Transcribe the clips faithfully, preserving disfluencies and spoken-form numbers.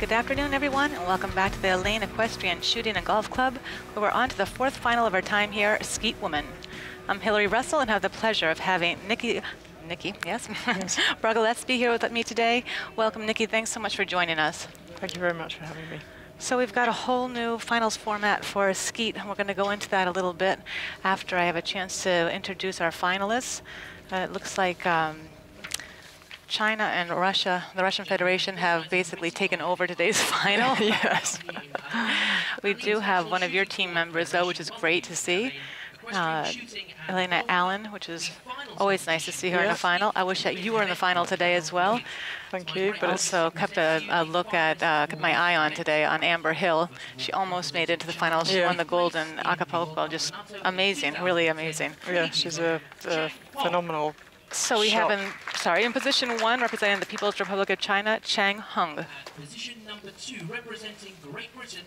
Good afternoon, everyone, and welcome back to the Elaine Equestrian Shooting and Golf Club, where we're on to the fourth final of our time here, Skeet Woman. I'm Hillary Russell and have the pleasure of having Nikki, Nikki, yes, yes. Brogoletsky here with me today. Welcome, Nikki. Thanks so much for joining us. Thank you very much for having me. So we've got a whole new finals format for Skeet, and we're going to go into that a little bit after I have a chance to introduce our finalists. Uh, it looks like um, China and Russia, the Russian Federation, have basically taken over today's final. Yes. We do have one of your team members, though, which is great to see. Uh, Elena Allen, which is always nice to see her yeah. in a final. I wish that you were in the final today as well. Thank you. But also kept a, a look at, uh, kept my eye on today on Amber Hill. She almost made it to the final. She yeah. won the gold in Acapulco. Just amazing, really amazing. Yeah, she's a, a phenomenal So we shot. have in, sorry, in position one, representing the People's Republic of China, Chang Hung. Position number two, representing Great Britain.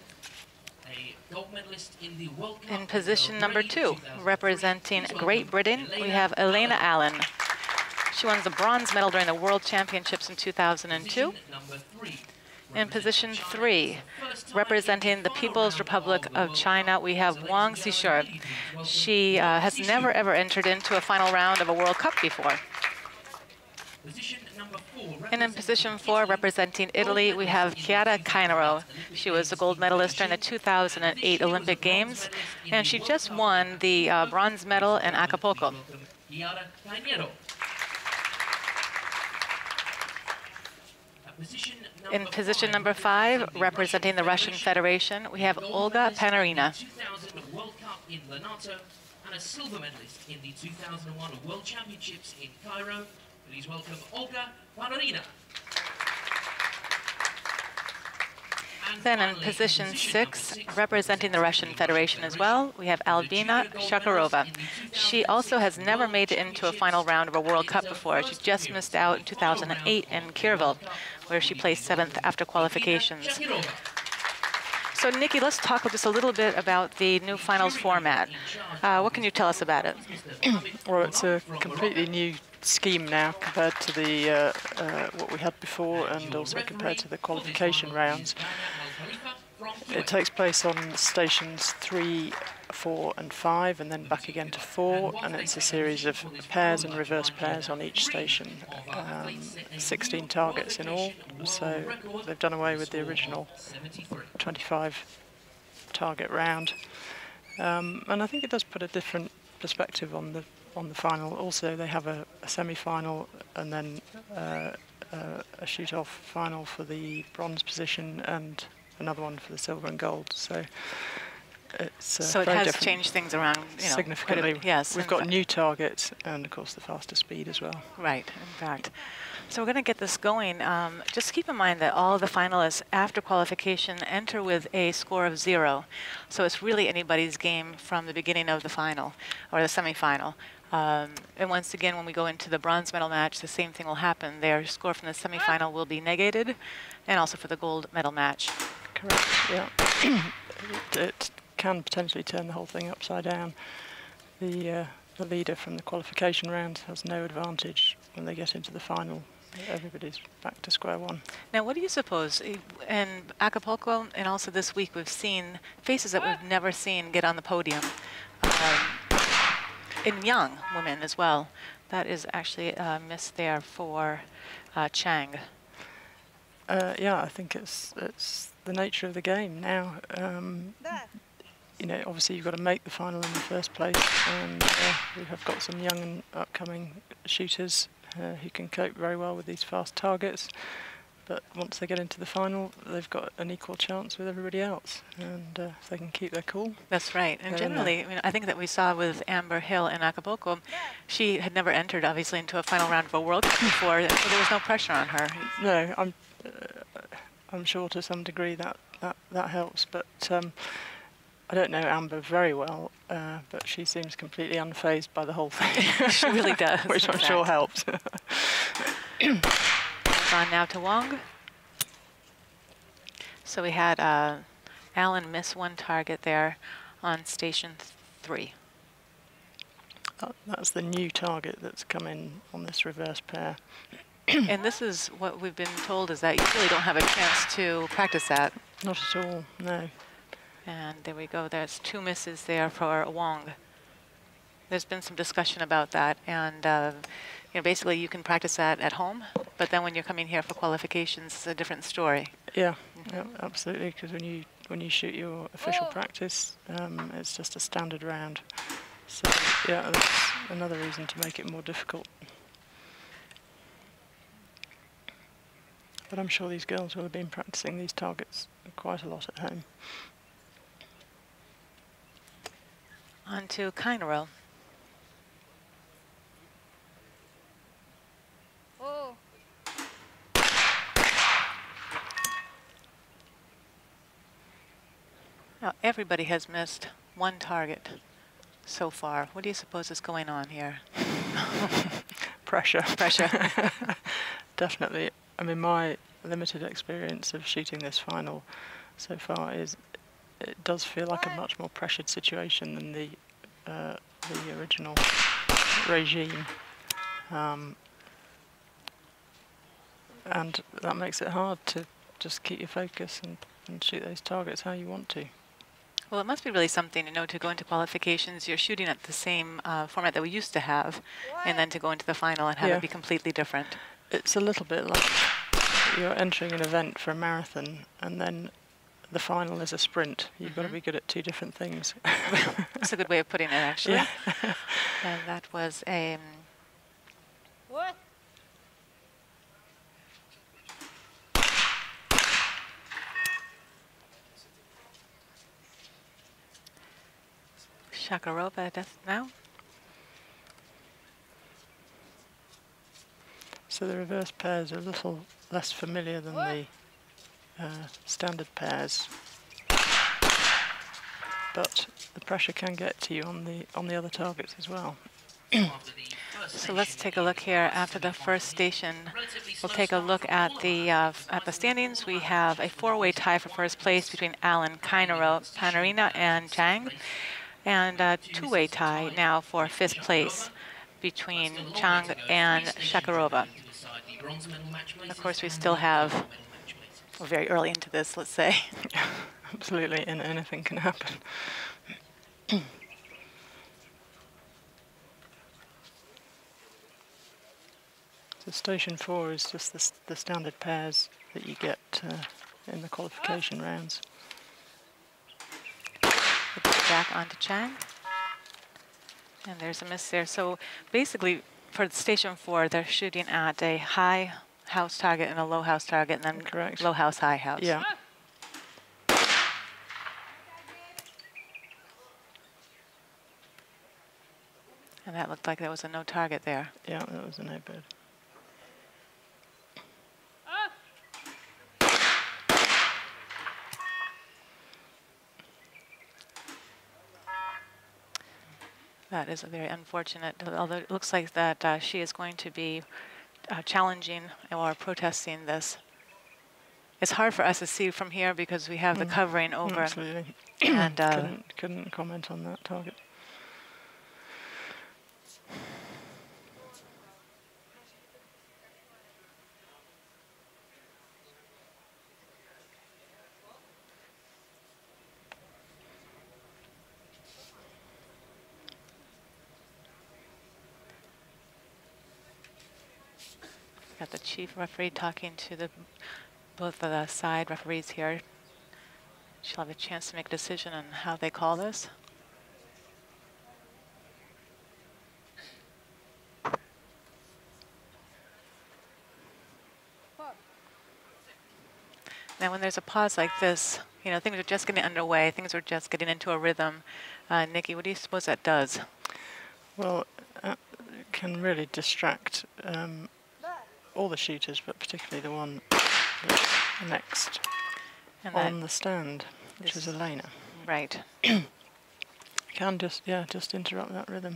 In position number two, representing Great Britain, we have Elena Allen. She won the bronze medal during the World Championships in two thousand two. In position three, representing the People's Republic of China, we have Wang Zishur. She uh, has never ever entered into a final round of a World Cup before. And in position four, representing Italy, we have Chiara CAINERO. She was a gold medalist during the two thousand eight Olympic Games, and she just won the uh, bronze medal in Acapulco. In position number five, representing the Russian Federation, we have Olga PANARINA. And a silver medalist in the two thousand one World Championships in Cairo. Please welcome Olga PANARINA. Then in position six, representing the Russian Federation as well, we have Albina SHAKIROVA. She also has never made it into a final round of a World Cup before. She just missed out in two thousand eight in Kirville, where she placed seventh after qualifications. So, Nikki, let's talk just a little bit about the new finals format. Uh, what can you tell us about it? Well, it's a completely new scheme now compared to the uh, uh, what we had before, and also compared to the qualification rounds. It takes place on stations three, four, and five, and then back again to four, and it's a series of pairs and reverse pairs on each station. Um, sixteen targets in all, so they've done away with the original twenty-five target round, um, and I think it does put a different perspective on the on the final. Also, they have a, a semi-final and then uh, uh, a shoot-off final for the bronze position and another one for the silver and gold. So it's uh, so it very has different. Changed things around, you know, significantly. Bit, yes, we've got new targets and, of course, the faster speed as well. Right, in fact. So we're going to get this going. Um, just keep in mind that all the finalists after qualification enter with a score of zero. So it's really anybody's game from the beginning of the final or the semifinal. Um, and once again, when we go into the bronze medal match, the same thing will happen. Their score from the semifinal will be negated, and also for the gold medal match. Correct, yeah. it, it can potentially turn the whole thing upside down. The, uh, the leader from the qualification round has no advantage when they get into the final. Everybody's back to square one. Now, what do you suppose? In Acapulco and also this week, we've seen faces that we've never seen get on the podium. Um, in young women as well. That is actually a miss there for uh, Chang. Uh, yeah, I think it's it's the nature of the game now. Um, you know, obviously you've got to make the final in the first place, and uh, we have got some young and upcoming shooters uh, who can cope very well with these fast targets. But once they get into the final, they've got an equal chance with everybody else, and uh, if they can keep their cool. That's right. And generally, I mean, I think that we saw with Amber Hill in Acapulco, she had never entered, obviously, into a final round of a World Cup before, so there was no pressure on her. No, I'm, uh, I'm sure to some degree that that, that helps, but um, I don't know Amber very well, uh, but she seems completely unfazed by the whole thing. She really does. Which I'm sure helps. On now to Wang. So we had uh, Allen miss one target there on station th three. Uh, that's the new target that's come in on this reverse pair. And this is what we've been told, is that you really don't have a chance to practice that. Not at all, no. And there we go. There's two misses there for Wong. There's been some discussion about that, and uh, you know, basically you can practice that at home, but then when you're coming here for qualifications, it's a different story. Yeah, mm-hmm. yeah absolutely. Because when you when you shoot your official practice, um, it's just a standard round. So yeah, that's another reason to make it more difficult. But I'm sure these girls will have been practicing these targets quite a lot at home. On to CAINERO. Oh. Now, everybody has missed one target so far. What do you suppose is going on here? Pressure. Pressure. Definitely. I mean, my limited experience of shooting this final so far is it does feel like a much more pressured situation than the uh, the original regime, um, and that makes it hard to just keep your focus and, and shoot those targets how you want to. Well, it must be really something, you know, to go into qualifications, you're shooting at the same uh, format that we used to have, and then to go into the final and have Yeah. it be completely different. It's a little bit like you're entering an event for a marathon, and then the final is a sprint. You've mm-hmm. got to be good at two different things. That's a good way of putting it, actually. Yeah. And that was a... Um, What? Shakirova just now. So the reverse pairs are a little less familiar than What? the uh, standard pairs, but the pressure can get to you on the on the other targets as well. So let's take a look here. After the first station, we'll take a look at the uh, at the standings. We have a four-way tie for first place between Alan, CAINERO, PANARINA, and Chang, and a two-way tie now for fifth place between Chang and Shakirova. Of course, we still have, we're very early into this, let's say. Absolutely, and anything can happen. So station four is just the, the standard pairs that you get uh, in the qualification rounds. Back onto Chang. And there's a miss there. So basically, for station four, they're shooting at a high house target and a low house target, and then Correct. low house, high house. Yeah. And that looked like there was a no target there. Yeah, that was a no bird. That is a very unfortunate, although it looks like that uh, she is going to be uh, challenging or protesting this. It's hard for us to see from here because we have the Mm. covering over. Absolutely. And uh, couldn't, couldn't comment on that target. got the chief referee talking to the both of the side referees here. She'll have a chance to make a decision on how they call this. Now, when there's a pause like this, you know, things are just getting underway, things are just getting into a rhythm. Uh, Nikki, what do you suppose that does? Well, uh, it can really distract um, all the shooters, but particularly the one that's next And on that the stand, which is Elena. Right. Can just, yeah, just interrupt that rhythm.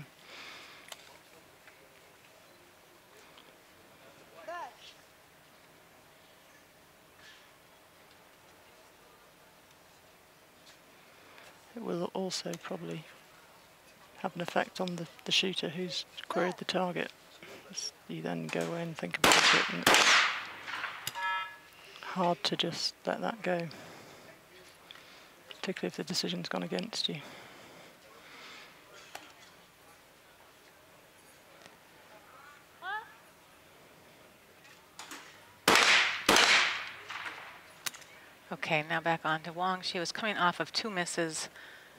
It will also probably have an effect on the, the shooter who's queried the target. It's, you then go away and think about it, and it's hard to just let that go, particularly if the decision's gone against you. Okay, now back on to Wang. She was coming off of two misses.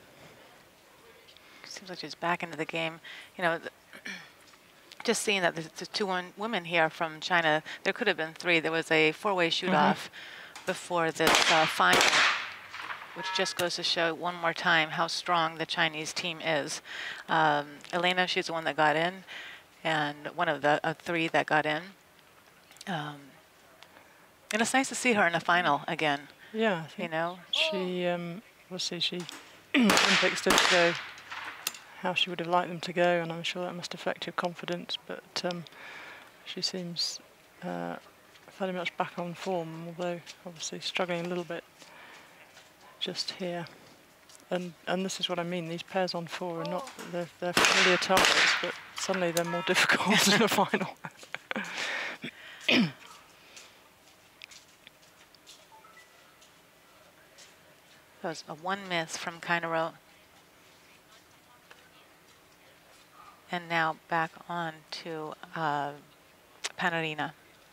Seems like she's back into the game. You know, th just seeing that there's two one women here from China, there could have been three. There was a four-way shoot-off mm-hmm. before this uh, final, which just goes to show one more time how strong the Chinese team is. Um, Elena, she's the one that got in, and one of the uh, three that got in. Um, and it's nice to see her in the final again. Yeah, I you know, she um, we'll see. She Olympics didn't go how she would have liked them to go, and I'm sure that must affect your confidence. But um, she seems uh, fairly much back on form, although obviously struggling a little bit just here. And and this is what I mean. These pairs on four are not they're, they're familiar targets, but suddenly they're more difficult in the final. That was a one miss from CAINERO. And now back on to uh, PANARINA.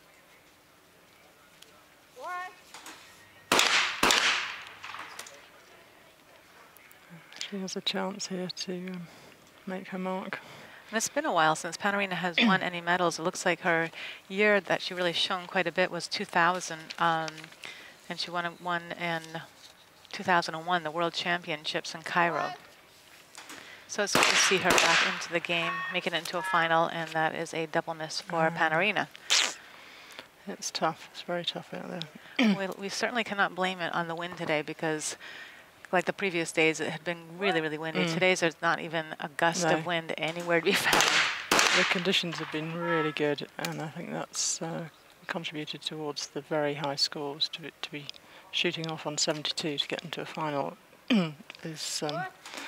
She has a chance here to um, make her mark. And it's been a while since PANARINA has won any medals. It looks like her year that she really shone quite a bit was two thousand. Um, and she won, won in two thousand one, the World Championships in Cairo. So it's good to see her back into the game, making it into a final, and that is a double miss for mm. PANARINA. It's tough. It's very tough out there. we, we certainly cannot blame it on the wind today, because like the previous days, it had been really, really windy. Mm. Today's there's not even a gust no. of wind anywhere to be found. The conditions have been really good, and I think that's uh, contributed towards the very high scores. To, to be shooting off on seventy-two to get into a final is, um,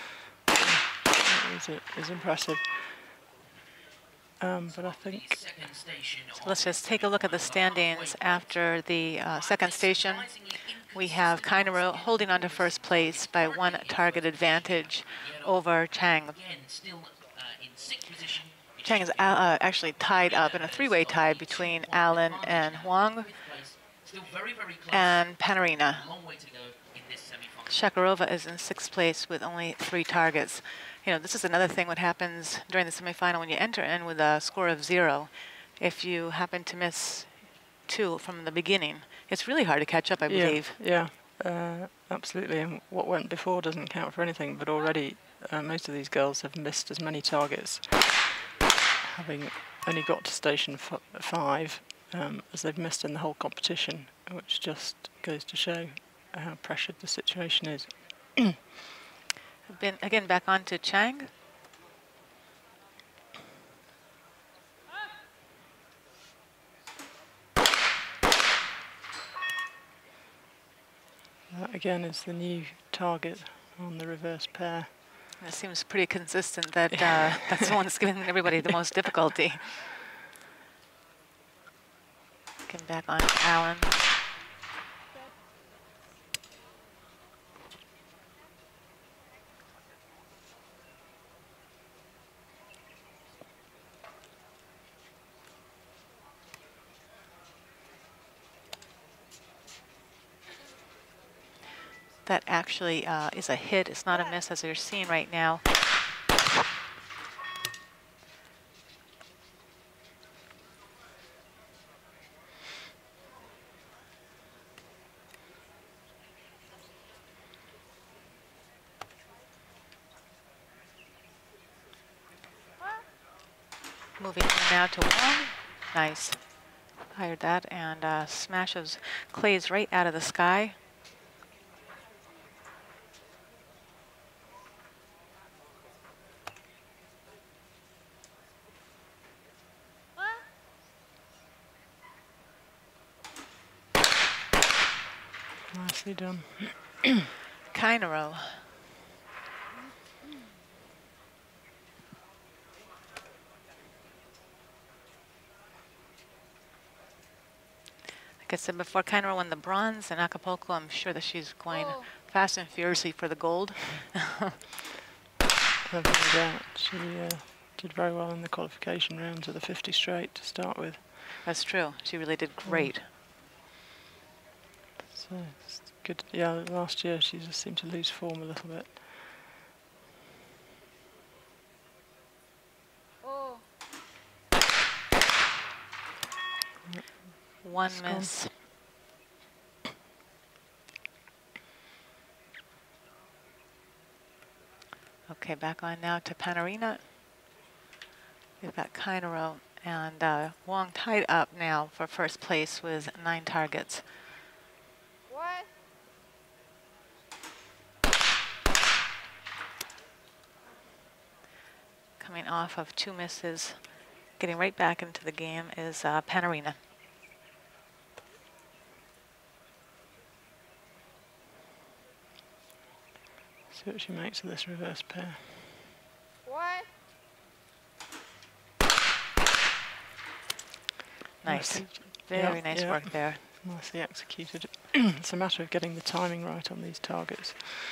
is, is impressive. Um, but I think... So let's just take a look at the standings after the uh, second station. We have CAINERO holding on to first place by one target advantage over Chang. Chang is uh, actually tied up in a three-way tie between Allen and Huang and PANARINA. SHAKIROVA is in sixth place with only three targets. You know, this is another thing what happens during the semifinal when you enter in with a score of zero. If you happen to miss two from the beginning, it's really hard to catch up, I believe. Yeah, yeah uh, absolutely. And what went before doesn't count for anything, but already uh, most of these girls have missed as many targets, having only got to station f five um, as they've missed in the whole competition, which just goes to show how pressured the situation is. Been again back on to Chang. That again is the new target on the reverse pair. It seems pretty consistent that uh, that's the one that's giving everybody the most difficulty. Getting back on to Allen. That actually uh, is a hit. It's not a miss, as you're seeing right now. Moving now to Wang. Nice. Fired that and uh, smashes clays right out of the sky. Nicely done. CAINERO. I said before, Kainero won the bronze in Acapulco. I'm sure that she's going Oh. fast and furiously for the gold. Having that, she uh, did very well in the qualification rounds of the fifty straight to start with. That's true. She really did great. So it's good. Yeah, last year she just seemed to lose form a little bit. Oh. One It's gone. miss. Okay, back on now to PANARINA. We've got Kainero and uh, Wong tied up now for first place with nine targets. What? Coming off of two misses, getting right back into the game is uh, PANARINA. See what she makes of this reverse pair. What? Nice. Nicely- Very yeah, nice yeah. work there. Nicely executed. It's a matter of getting the timing right on these targets.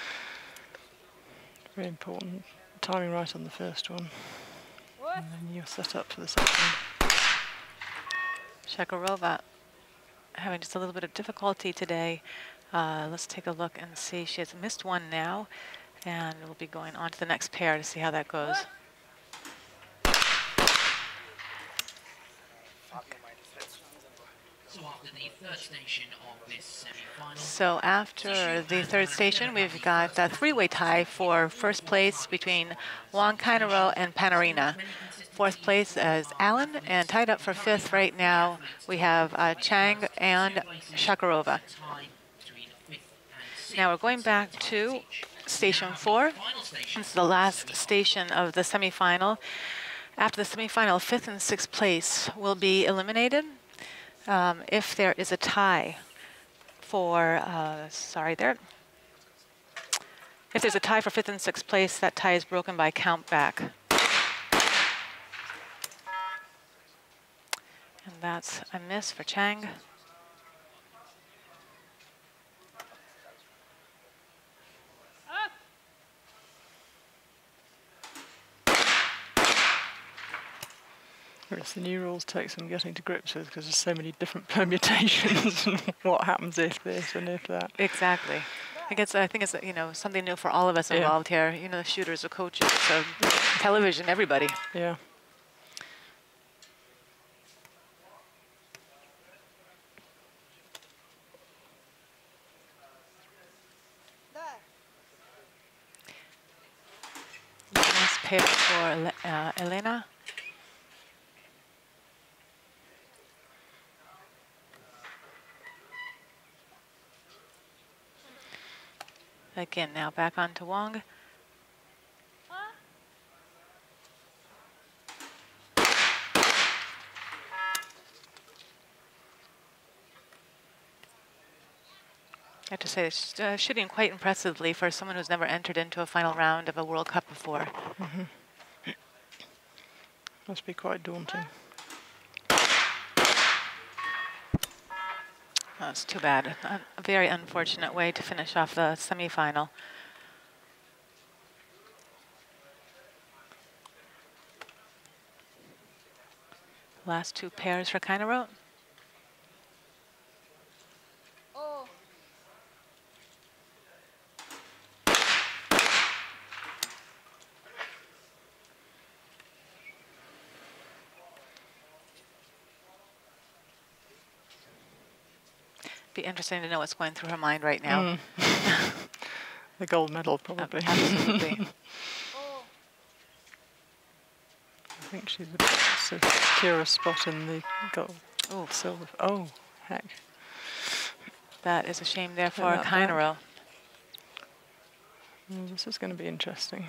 Very important. Timing right on the first one, What? and then you're set up for the second. Shakirova having just a little bit of difficulty today. Uh, let's take a look and see. She has missed one now, and we'll be going on to the next pair to see how that goes. What? So after the third station of this semi-final, So after the third station, we've got a three-way tie for first place between Wong, Kainero, and PANARINA. Fourth place is Allen, and tied up for fifth right now, we have uh, Chang and Shakirova. Now we're going back to station four. This is the last station of the semifinal. After the semifinal, fifth and sixth place will be eliminated. Um, if there is a tie for, uh, sorry there. If there's a tie for fifth and sixth place, that tie is broken by count back. And that's a miss for Chang. Whereas the new rules take some getting to grips with because there's so many different permutations and what happens if this and if that. Exactly. I guess I think it's you know something new for all of us Yeah. involved here. You know, the shooters, the coaches, so television, everybody. Yeah. There. Nice pair for Ele- uh, Elena. Again, now back on to Wong. Huh? I have to say, it's uh, shooting quite impressively for someone who's never entered into a final round of a World Cup before. Must be quite daunting. That's too bad. A, a very unfortunate way to finish off the semifinal. Last two pairs for Kainero. Oh. Be interesting to know what's going through her mind right now. Mm. The gold medal, probably. Absolutely. Oh. I think she's a bit secure a spot in the gold. Ooh, Silver. Oh, heck. that is a shame there for that back. Kainero. Mm, this is going to be interesting.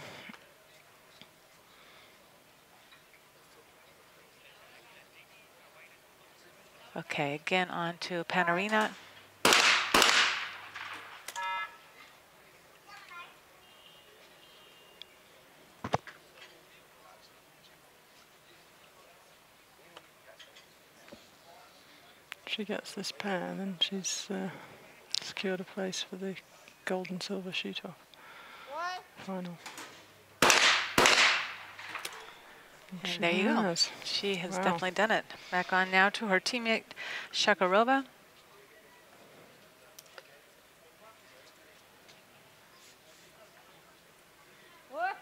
Okay, again on to PANARINA. she gets this pair, then she's uh, secured a place for the gold and silver shoot-off What? final. And She there you go. has. She has Wow. definitely done it. Back on now to her teammate, Shakirova. What?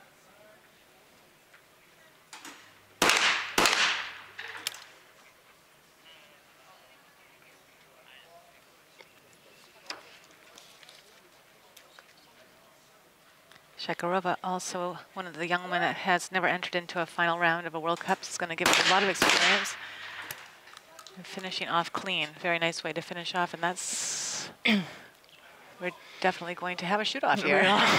Shakirova, also one of the young women that has never entered into a final round of a World Cup. It's going to give her a lot of experience. And finishing off clean. Very nice way to finish off, and that's... we're definitely going to have a shoot-off here.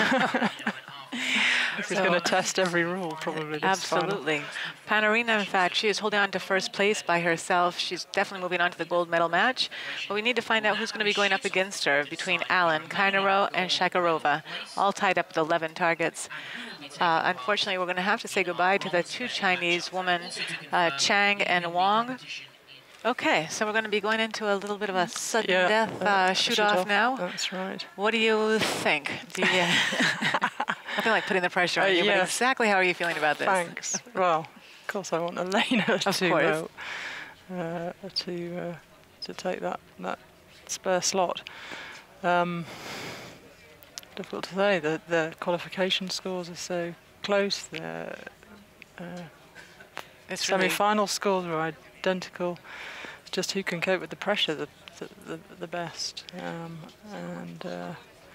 This is going to test every rule, probably. This Absolutely. Panarina, in fact, she is holding on to first place by herself. She's definitely moving on to the gold medal match. But we need to find out who's going to be going up against her between Allen, CAINERO, and Shakirova, all tied up with eleven targets. Uh, unfortunately, we're going to have to say goodbye to the two Chinese women, uh, Chang and Wang. Okay, so we're going to be going into a little bit of a sudden Yeah, death uh, uh, shoot-off shoot-off, now. That's right. What do you think? Do you, I feel like putting the pressure on Uh, you, but yes. exactly how are you feeling about this? Thanks. Well, of course, I want Elena Of to course. uh, uh, to uh, to take that that spare slot. Um, difficult to say. The the qualification scores are so close. The uh, It's really, semi-final scores are identical. It's just who can cope with the pressure the the, the, the best. Um, and uh,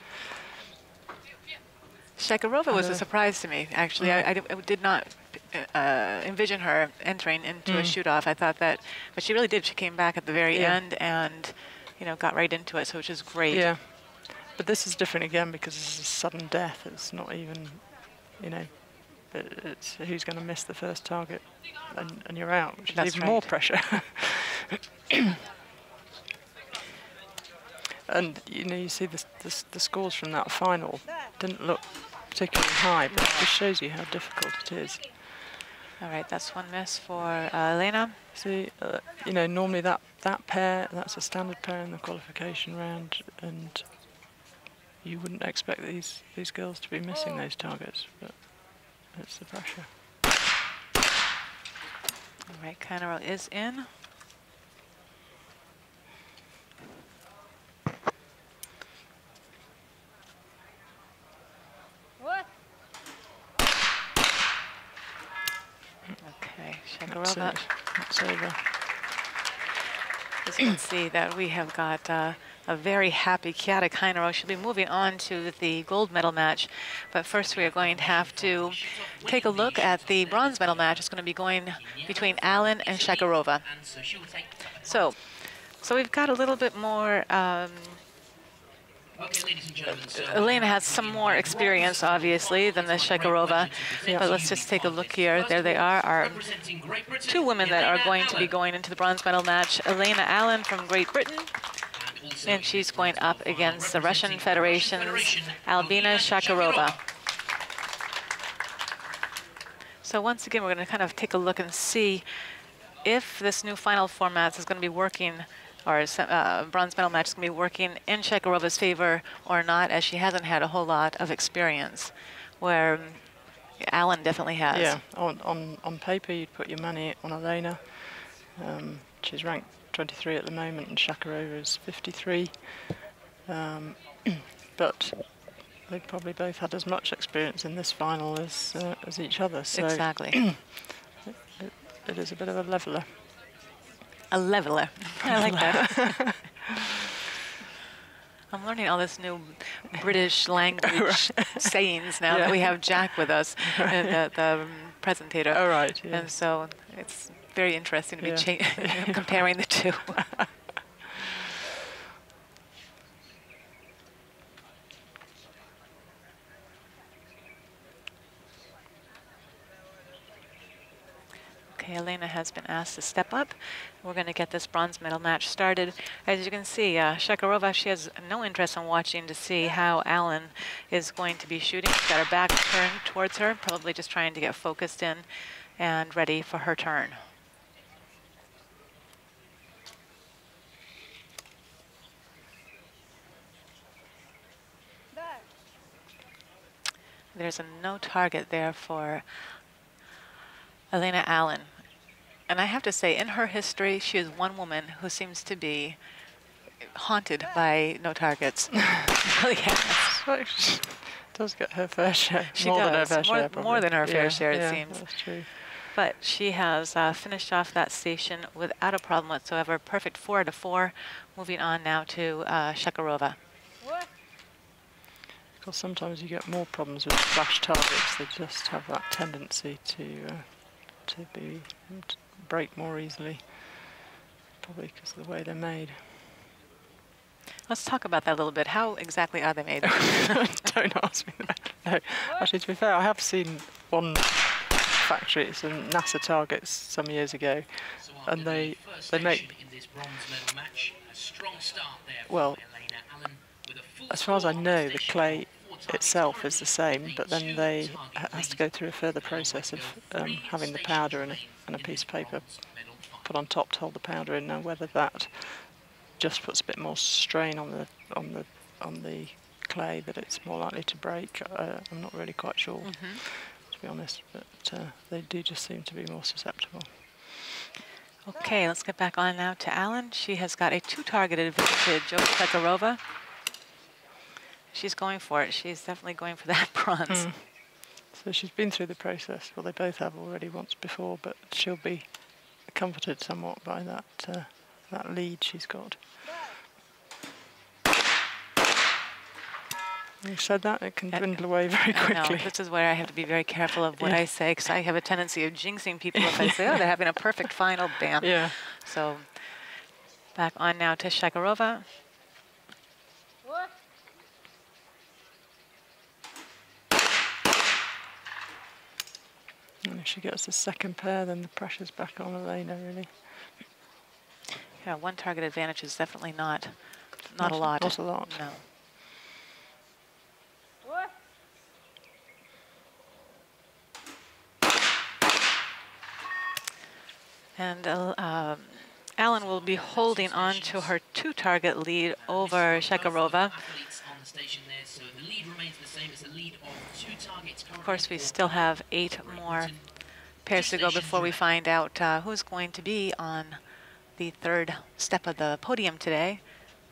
Shakirova was Uh, a surprise to me, actually. I, I di- I did not uh, envision her entering into a Mm. shoot-off. I thought that, but she really did. She came back at the very Yeah. end and, you know, got right into it, so which is great. yeah, but this is different again because this is a sudden death. It's not even, you know, it, it's who's going to miss the first target, and, and you're out, which is That's even more right. pressure. And you know, you see the, the the scores from that final didn't look particularly high, but it just shows you how difficult it is. All right, that's one miss for uh, Elena. See, uh, you know, normally that that pair, that's a standard pair in the qualification round, and you wouldn't expect these these girls to be missing those targets, but it's the pressure. All right, CAINERO is in. What? Okay, That's Shakirova. it. That's over. As you can see that we have got uh, a very happy Chiara CAINERO. She'll be moving on to the gold medal match. But first we are going to have to take a look at the bronze medal match. It's going to be going between Allen and Shakirova. So, so we've got a little bit more... Um, Okay, ladies and gentlemen, so Elena has some more experience, obviously, than the Shakirova. But let's just take a look here. There they are, our representing Great Britain, two women that are Elena going to be Allen. going into the bronze medal match. Elena Allen from Great Britain, And also and she's going up in the against the final, Russian representing Federation's Federation, Albina Shakirova. Shakirova. So once again, we're going to kind of take a look and see if this new final format is going to be working, or uh, bronze medal match is going to be working in Shakirova's favor or not, as she hasn't had a whole lot of experience, where um, Allen definitely has. Yeah, on, on, on paper you'd put your money on Elena. Um, she's ranked twenty-three at the moment and Shakirova is fifty-three. Um, but they've probably both had as much experience in this final as, uh, as each other. So Exactly. it, it is a bit of a leveller. A leveler. I like that. I'm learning all this new British language sayings now Yeah. that we have Jack with us, uh, the, the um, presentator. Oh, right, yeah. And so it's very interesting to be Yeah. cha- comparing the two. Okay, Elena has been asked to step up. We're going to get this bronze medal match started. As you can see, uh, Shakirova, she has no interest in watching to see how Allen is going to be shooting. She's got her back turned towards her, probably just trying to get focused in and ready for her turn. There's a no target there for Elena Allen. And I have to say, in her history, she is one woman who seems to be haunted by no targets. Really has. So she does get her fair share. She more does. than her fair more, share, probably. more than her fair Yeah, share, it yeah, seems. That's true. But she has uh, finished off that station without a problem whatsoever. Perfect four out of four. Moving on now to uh, Shakirova. What? Because sometimes you get more problems with flash targets. They just have that tendency to uh, to be to break more easily. Probably because of the way they're made. Let's talk about that a little bit. How exactly are they made? Don't ask me that. No, actually, to be fair, I have seen one factory. It's a NASA targets some years ago, So and after they the first they make. station in this bronze medal match, a strong start there for Well, Elena Allen with a full as far as I score on know, the station clay of four targets itself is the same, currently but then two they target ha- has to lead. go through a further Now process we of go um, three having the stations powder and a, remain and a in piece this of paper bronze medal final. put on top to hold the powder in. Now, whether that just puts a bit more strain on the on the on the clay that it's more likely to break, uh, I'm not really quite sure, Mm-hmm. to be honest. But uh, they do just seem to be more susceptible. Okay, let's get back on now to Allen. She has got a two-target advantage over Shakirova. She's going for it. She's definitely going for that bronze. Mm. So she's been through the process. Well, they both have already once before, but she'll be comforted somewhat by that uh, that lead she's got. You said that, it can Uh, dwindle away very I know. quickly. This is where I have to be very careful of what Yeah. I say, because I have a tendency of jinxing people if I say, oh, they're having a perfect final, bam. Yeah. So back on now to Shakirova. What? And if she gets the second pair, then the pressure's back on Elena, really. Yeah, one target advantage is definitely not not, Not- a lot. not a lot. No. What? And uh, um, Allen will be holding on to her two-target lead over Shakirova. Athletes on the station there, so the lead remains the same. It's a lead of two targets Of course, we currently for still have eight Great more Britain. pairs to go before we find out uh, who's going to be on the third step of the podium today.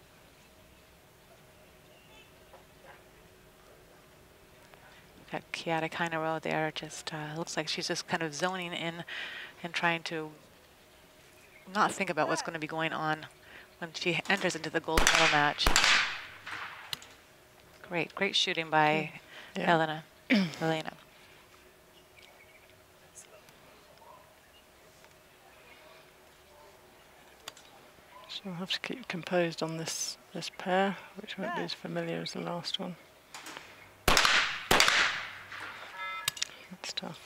Got Chiara CAINERO there. Just uh, looks like she's just kind of zoning in and trying to not think about what's going to be going on when she enters into the gold medal match. Great, great shooting by Yeah. Elena. Elena. So we'll have to keep composed on this, this pair, which won't be as familiar as the last one. That's tough.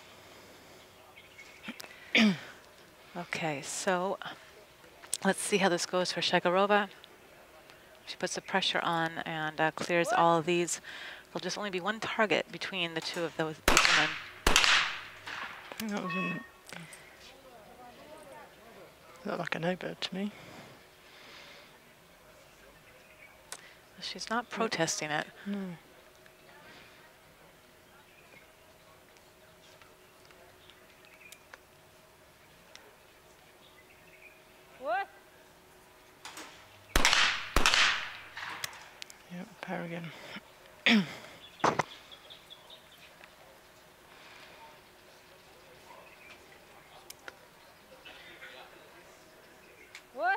Okay, so let's see how this goes for Shakirova. She puts the pressure on and uh, clears all of these. There'll just only be one target between the two of those these women. I think that was in, looked like a no-bird to me. She's not protesting it. No. What? Yep, pair again. What?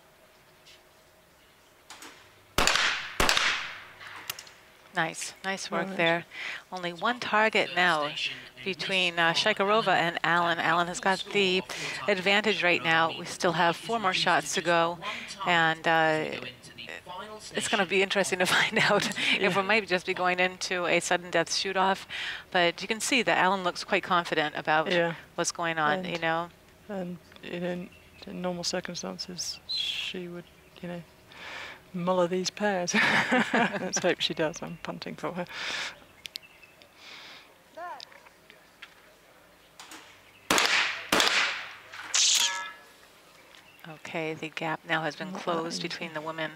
Nice, nice work Nice. there. Only one target now between uh, Shakirova and Allen. Allen has got the advantage right now. We still have four more shots to go, and uh, it's going to be interesting to find out if we might just be going into a sudden death shoot-off. But you can see that Allen looks quite confident about Yeah. what's going on, And- you know. And in, in normal circumstances, she would, you know, muller these pairs. Let's hope she does. I'm punting for her. That. Okay, the gap now has been Not that closed easy. between the women.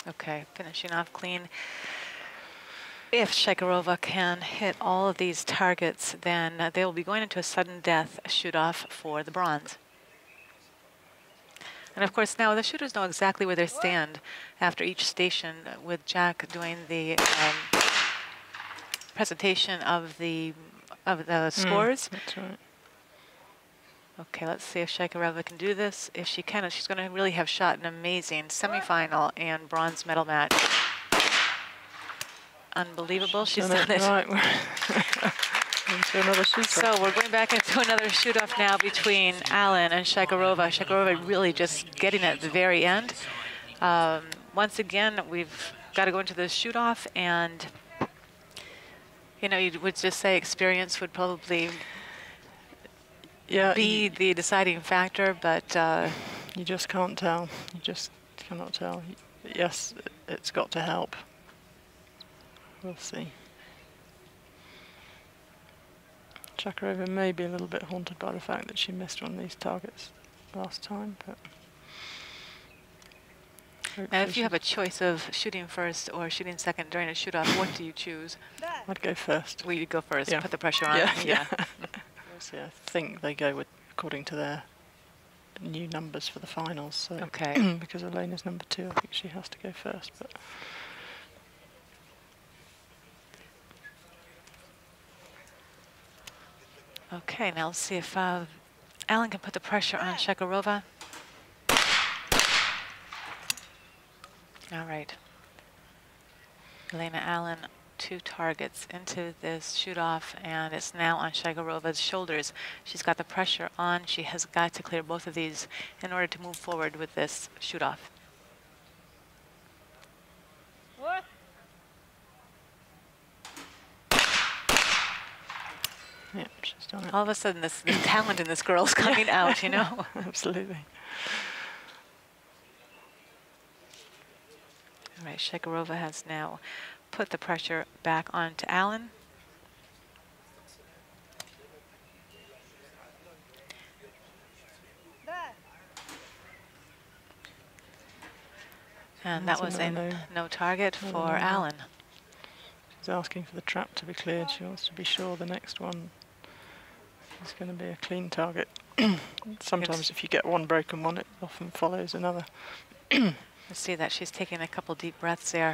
Okay, finishing off clean. If Shakirova can hit all of these targets, then uh, they will be going into a sudden death shoot-off for the bronze. And of course, now the shooters know exactly where they stand after each station, with Jack doing the um, presentation of the of the scores. Mm, that's right. Okay, let's see if Shakirova can do this. If she can, she's going to really have shot an amazing semifinal and bronze medal match. Unbelievable, she's done, done it. Right. Into another shoot-off. So we're going back into another shoot-off now between Alan and Shakirova. Shakirova really just getting it at the very end. Um, once again, we've got to go into the shoot-off, and you know, you would just say experience would probably yeah, be you, the deciding factor, but uh, you just can't tell. You just cannot tell. Yes, it's got to help. We'll see. Shakirova may be a little bit haunted by the fact that she missed one of these targets last time, but now if you have a choice of shooting first or shooting second during a shoot-off, what do you choose? I'd go first. Well, you go first. Yeah. Put the pressure on. Yeah, yeah. yeah. I think they go with according to their new numbers for the finals. So okay. Because Elena's number two, I think she has to go first. But okay, now let's see if uh, Alan can put the pressure on Shakirova. All right. Elena Allen, two targets into this shoot-off, and it's now on Shakirova's shoulders. She's got the pressure on. She has got to clear both of these in order to move forward with this shoot-off. What? yeah, she's done it. All of a sudden, this, this talent in this girl is coming out, you know? Absolutely. All right, Shakirova has now put the pressure back onto Allen. And that was a no, no target for no, no. Allen. She's asking for the trap to be cleared. She wants to be sure the next one is going to be a clean target. Sometimes it's if you get one broken one, it often follows another. You see that she's taking a couple deep breaths there.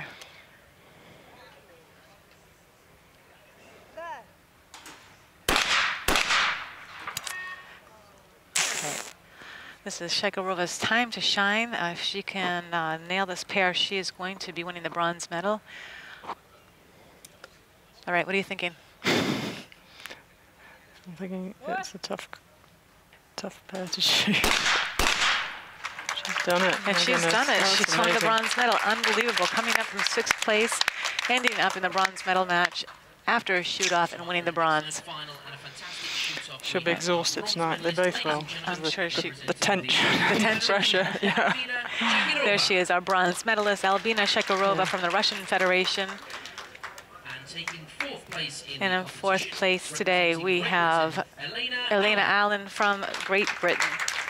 Okay. This is Shakirova's time to shine. Uh, if she can uh, nail this pair, she is going to be winning the bronze medal. All right, what are you thinking? I'm thinking it's a tough, tough pair to shoot. She's done it. And she's goodness. done it. That's She's won the amazing. bronze medal. Unbelievable. Coming up from sixth place, ending up in the bronze medal match after a shoot-off and winning the bronze. She'll be exhausted tonight. They both will. I'm the, sure the, she... The tension. The tension. Pressure. Yeah. There she is, our bronze medalist, Albina Shakirova yeah. from the Russian Federation. And in fourth place today, we have Elena Allen from Great Britain.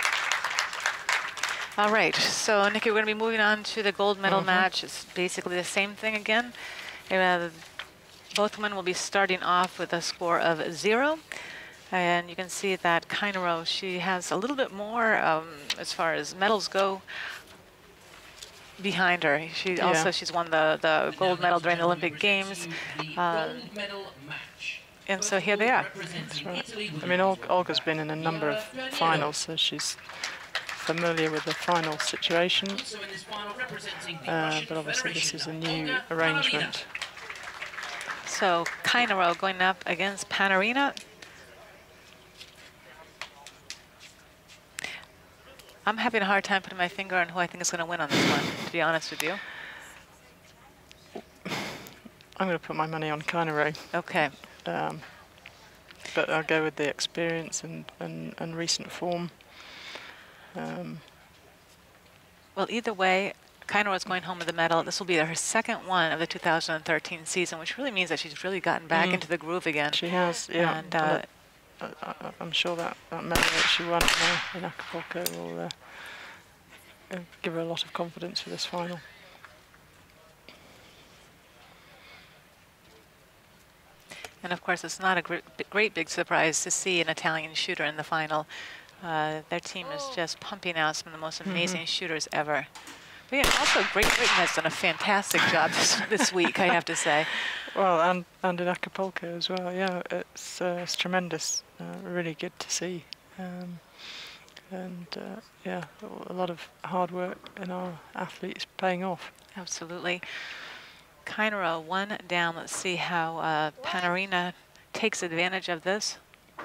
All right, so Nikki, we're going to be moving on to the gold medal mm-hmm. match. It's basically the same thing again. Uh, both women will be starting off with a score of zero. And you can see that CAINERO, she has a little bit more um, as far as medals go behind her. She yeah. also, she's won the, the gold medal during the Olympic Games. Uh, and so here they are. That's right. I mean, Ol Olga's been in a number of finals, so she's familiar with the final situation, uh, but obviously this is a new arrangement. So CAINERO going up against PANARINA. I'm having a hard time putting my finger on who I think is going to win on this one, to be honest with you. I'm going to put my money on CAINERO. Okay. Um, but I'll go with the experience and, and, and recent form. Um, well, either way, CAINERO is going home with the medal. This will be her second one of the two thousand thirteen season, which really means that she's really gotten back mm. into the groove again. She has, yeah. And, uh, I, I, I'm sure that, that medal that she won uh, in Acapulco will uh, uh, give her a lot of confidence for this final. And of course, it's not a great, great big surprise to see an Italian shooter in the final. Uh, their team is just pumping out some of the most amazing mm-hmm. shooters ever. But yeah, also Great Britain has done a fantastic job this, this week, I have to say. Well, and, and in Acapulco as well, yeah, it's, uh, it's tremendous, uh, really good to see. Um, and uh, yeah, a lot of hard work in our athletes paying off. Absolutely. CAINERO one down. Let's see how uh, PANARINA takes advantage of this.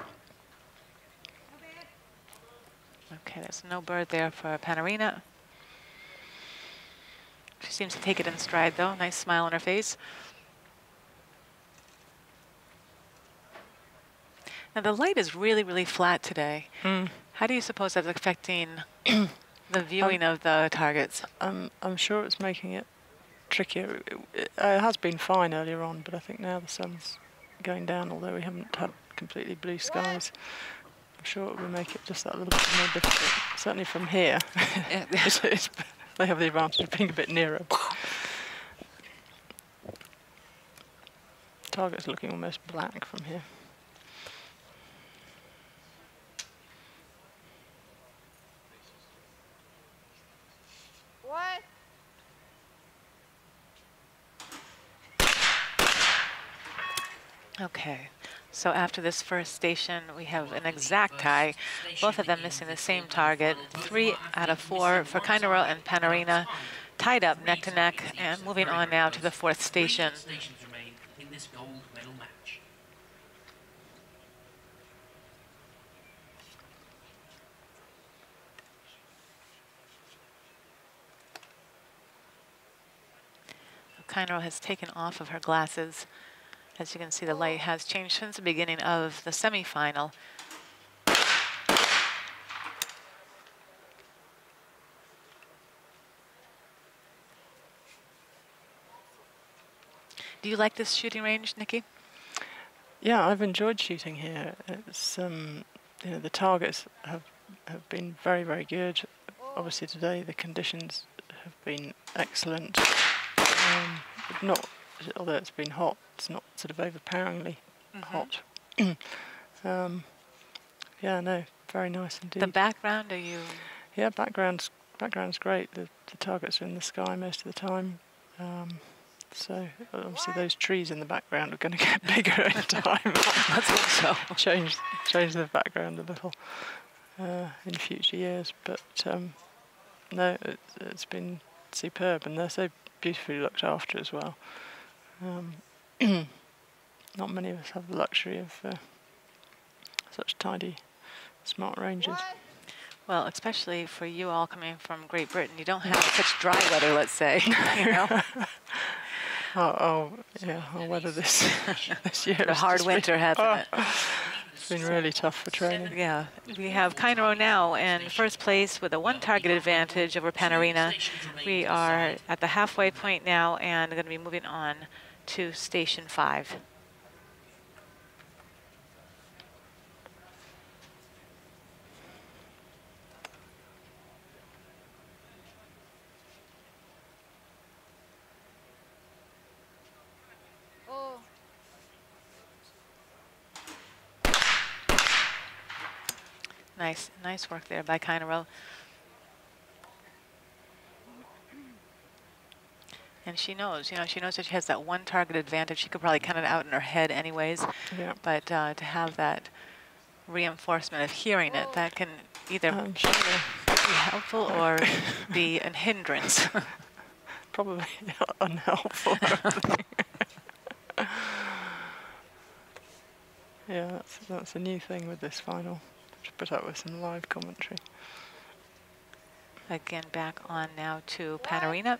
Okay, there's no bird there for PANARINA. She seems to take it in stride, though. Nice smile on her face. Now, the light is really, really flat today. Mm. How do you suppose that's affecting the viewing um, of the targets? Um, I'm sure it's making it trickier. It, it, it has been fine earlier on, but I think now the sun's going down, although we haven't had completely blue skies. I'm sure it will make it just that little bit more difficult. Certainly from here, yeah. it's, it's, they have the advantage of being a bit nearer. The target's looking almost black from here. What? Okay, so after this first station, we have an exact tie, both of them missing the same target. Three out of four for CAINERO and PANARINA, tied up neck to neck, and moving on now to the fourth station. CAINERO has taken off of her glasses. As you can see, the light has changed since the beginning of the semifinal. Do you like this shooting range, Nikki? Yeah, I've enjoyed shooting here. It's um, you know, the targets have have been very, very good. Obviously today the conditions have been excellent. Um, not, although it's been hot, it's not sort of overpoweringly mm-hmm. hot. um, yeah, no, very nice indeed. The background, are you? Yeah, background's background's great. The the targets are in the sky most of the time. Um, so obviously those trees in the background are going to get bigger in time. Let's hope so. Change change the background a little uh, in future years, but um, no, it, it's been superb, and they're so beautifully looked after as well. Um, not many of us have the luxury of uh, such tidy, smart ranges. Well, especially for you all coming from Great Britain, you don't have such dry weather, let's say. You know? oh, oh, yeah, I'll weather this this year. The hard winter, hasn't oh, it? It's been really tough for training. Yeah, we have CAINERO now in first place with a one target advantage over PANARINA. We are at the halfway point now and going to be moving on to station five. Nice, nice work there by CAINERO. And she knows, you know, she knows that she has that one target advantage. She could probably count it out in her head anyways. Yeah. But uh, to have that reinforcement of hearing it, that can either I'm sure. be helpful or be a hindrance. Probably unhelpful. Yeah, that's, that's a new thing with this final. To put up with some live commentary. Again, back on now to PANARINA.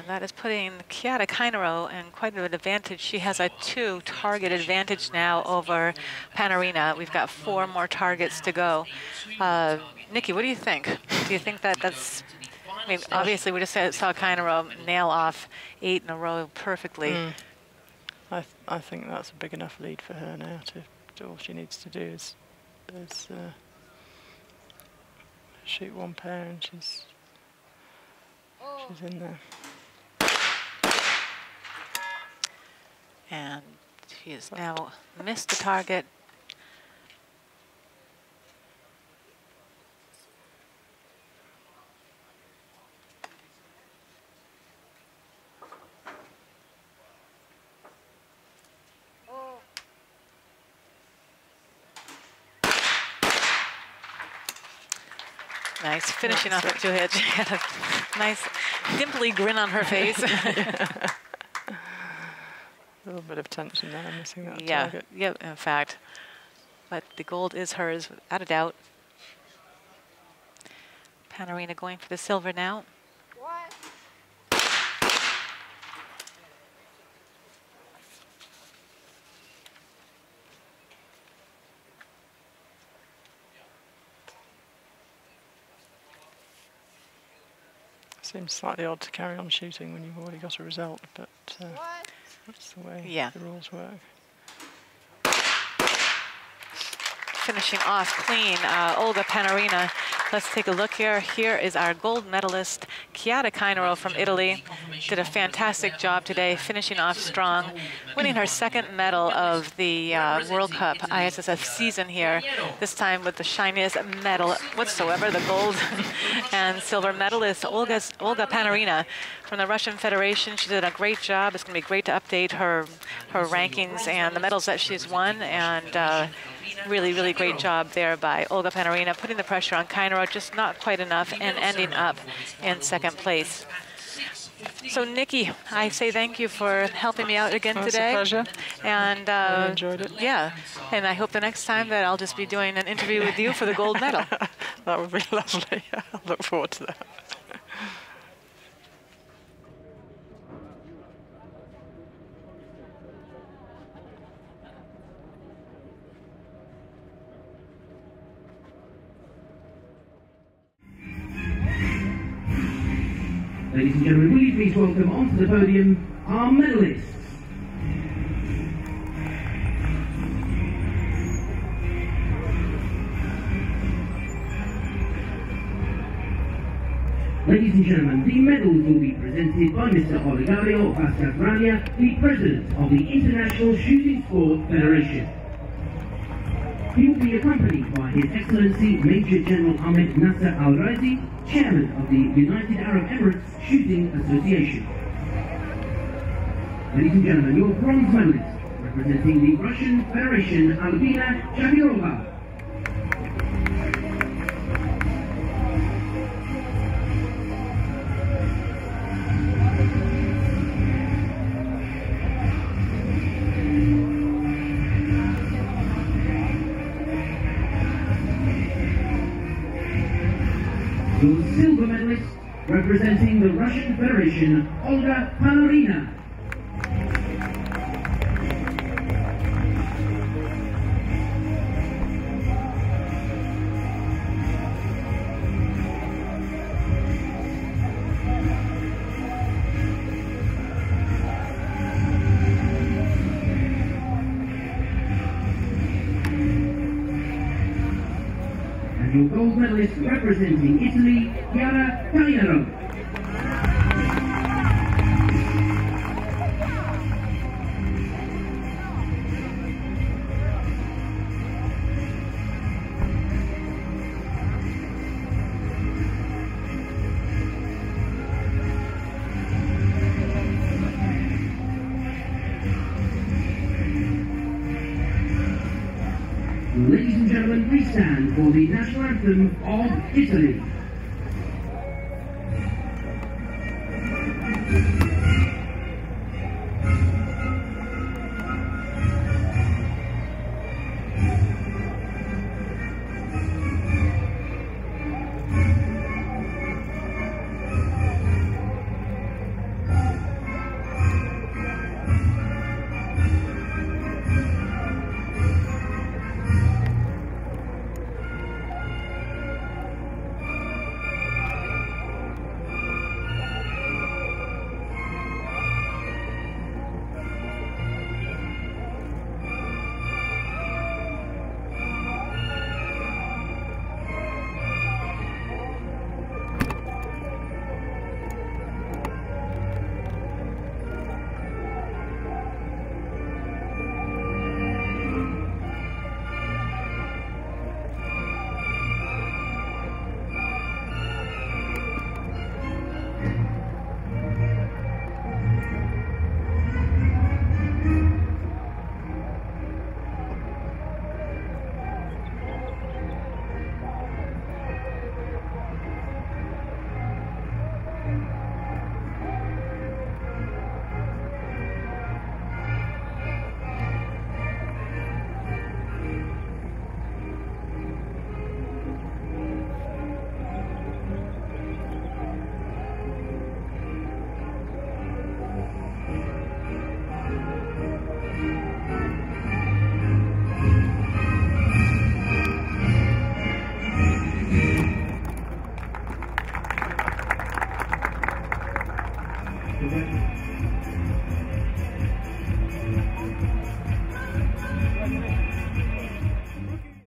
that is putting Chiara CAINERO in quite an advantage. She has a two-target advantage now over PANARINA. We've got four more targets to go. Uh, Nikki, what do you think? Do you think that that's... I mean, obviously, we just saw CAINERO nail off eight in a row perfectly. Mm. I, th I think that's a big enough lead for her now. To, to all she needs to do is, is uh, shoot one pair, and she's she's in there. And she has now missed the target. Nice, finishing off at two hits. She had a nice dimply grin on her face. A little bit of tension there, missing that yeah, target. Yeah, in fact. But the gold is hers, without a doubt. PANARINA going for the silver now. What? Seems slightly odd to carry on shooting when you've already got a result, but uh, What? that's the way Yeah. the rules work. Finishing off clean, uh, Olga PANARINA. Let's take a look here. Here is our gold medalist, Chiara CAINERO from Italy. Did a fantastic job today, finishing off strong, winning her second medal of the uh, World Cup I S S F season here, this time with the shiniest medal whatsoever, the gold and silver medalist, Olga's, Olga PANARINA from the Russian Federation. She did a great job. It's going to be great to update her, her rankings and the medals that she's won, and uh, really, really great job there by Olga PANARINA, putting the pressure on CAINERO, just not quite enough, and ending up in second place. So, Nikki, I say thank you for helping me out again Well, today. it's a pleasure. And uh, I enjoyed it. Yeah, and I hope the next time that I'll just be doing an interview with you for the gold medal. That would be lovely. I look forward to that. Ladies and gentlemen, will you please welcome onto the podium our medalists. Ladies and gentlemen, the medals will be presented by Mister Olegario Vascavrania, the President of the International Shooting Sport Federation. He will be accompanied by His Excellency Major General Ahmed Nasser Al-Raisi, Chairman of the United Arab Emirates Shooting Association. Ladies and gentlemen, your bronze medalist, representing the Russian Federation, Albina Shakirova. Your silver medalist, representing the Russian Federation, Olga PANARINA. Your gold medalist representing Italy, Chiara CAINERO. Ladies and gentlemen, please stand for the national anthem of Italy.